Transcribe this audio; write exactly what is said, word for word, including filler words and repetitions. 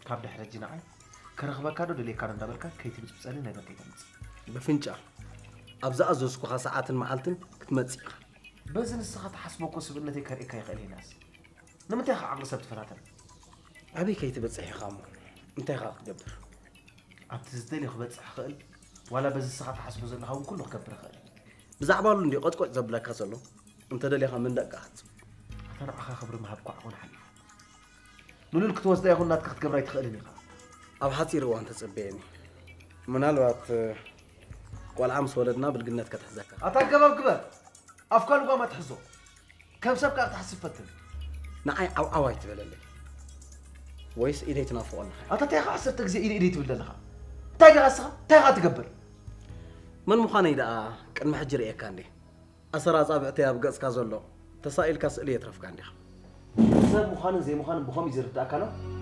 كاب دحرجنا عي كرخبا كادو دلي كارن دبلكا كيتي بتصالي نغا كيتمص بفنجا ابزا ازوسكو خا ساعات معلتن كتمصي بزن السخه تحسبوكو سبنتي كريكا يخلي ناس نمتى عقل سبت فراتن ابي كيتي بصحي خامو انت خا تقبر ابتزدلي خبصح خل ولا بز السخه تحسبو زل هاون كله كبر خل بزعبالو ندي قطقط زبلكا زلو انت دلي خا من دقات انا اخا خبر ما هبكو عون حليف نقول لك توزدا يكون ناتك تكبر يتخلني خا اب حصير وان تصبيني منالوات قال عمس ولدنا بالجنات كتحزكر اتاقبب كبر افكار لو ما تحزو كم سبق تحسب فتن نعي او اوي تبللي ويس ايدي تنافقنا اتا تاخ عشرة غزي ايدي ايدي تبللها تاغا اسخا تاغا تقبر من مخاني دا قد محجر ايه كاندي اسرا صابعتي ابقص كازلو تسائل كاسئل يترف كاندي زي مخان زي مخان بخوم يزرد اكلو